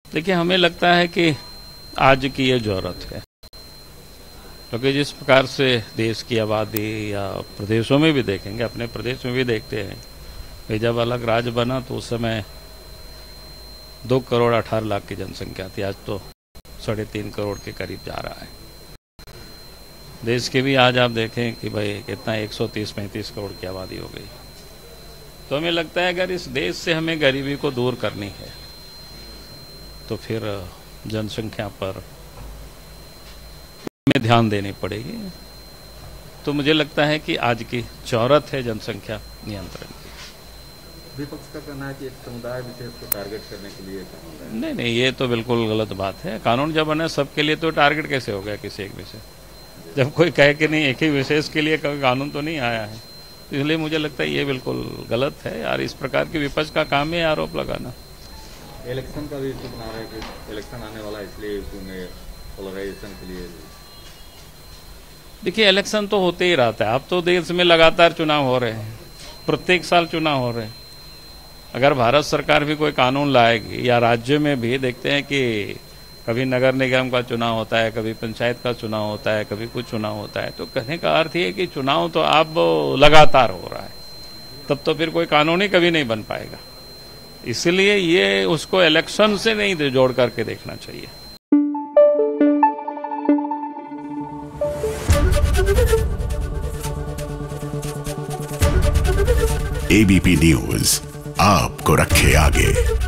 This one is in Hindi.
देखिए, हमें लगता है कि आज की ये ज़रूरत है, क्योंकि जिस प्रकार से देश की आबादी या प्रदेशों में भी देखेंगे, अपने प्रदेश में भी देखते हैं कि जब अलग राज्य बना तो उस समय 2 करोड़ 18 लाख की जनसंख्या थी, आज तो 3.5 करोड़ के करीब जा रहा है। देश के भी आज आप देखें कि भाई कितना 130-135 करोड़ की आबादी हो गई। तो हमें लगता है अगर इस देश से हमें गरीबी को दूर करनी है तो फिर जनसंख्या पर हमें ध्यान देनी पड़ेगी। तो मुझे लगता है कि आज की ज़रूरत है जनसंख्या नियंत्रण की। विपक्ष का कहना है कि एक समुदाय विशेष को टारगेट करने के लिए कानून है। नहीं, ये तो बिल्कुल गलत बात है। कानून जब बना सबके लिए तो टारगेट कैसे हो गया किसी एक विशेष? जब कोई कहे कि नहीं एक ही विशेष के लिए कभी कानून तो नहीं आया है, इसलिए मुझे लगता है ये बिल्कुल गलत है यार। इस प्रकार के विपक्ष का काम है आरोप लगाना। इलेक्शन का भी इशू बना रहे हैं कि इलेक्शन आने वाला, इसलिए इशू में पोलराइजेशन के लिए। देखिए, इलेक्शन तो होते ही रहता है। अब तो देश में लगातार चुनाव हो रहे हैं, प्रत्येक साल चुनाव हो रहे हैं। अगर भारत सरकार भी कोई कानून लाएगी या राज्य में भी देखते हैं कि कभी नगर निगम का चुनाव होता है, कभी पंचायत का चुनाव होता है, कभी कुछ चुनाव होता है, तो कहने का अर्थ ये है कि चुनाव तो अब लगातार हो रहा है, तब तो फिर कोई कानून ही कभी नहीं बन पाएगा। इसलिए ये उसको इलेक्शन से नहीं जोड़ करके देखना चाहिए। एबीपी न्यूज आपको रखे आगे।